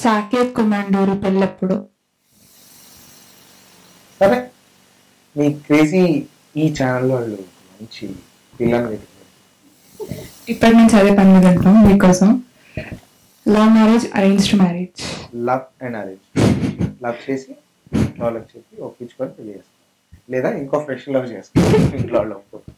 సాకేత్ కుమాండూరు పెళ్ళప్పుడు. సరే, మీ క్రేజీ ఈ ఛానల్ వాళ్ళు మంచి పిల్లలు వెతుకుతారు. ఇప్పటి నుంచి అదే పని మీద ఉంటాం మీకోసం. Love marriage, arranged marriage. Love and arrange. Love చేసి ఇంట్లో వాళ్ళకి చెప్పి ఒప్పించుకొని పెళ్లి చేస్తాం, లేదా ఇంకో ఫ్రెష్ లవ్ చేస్తాం ఇంట్లో వాళ్ళు ఒప్పుకో.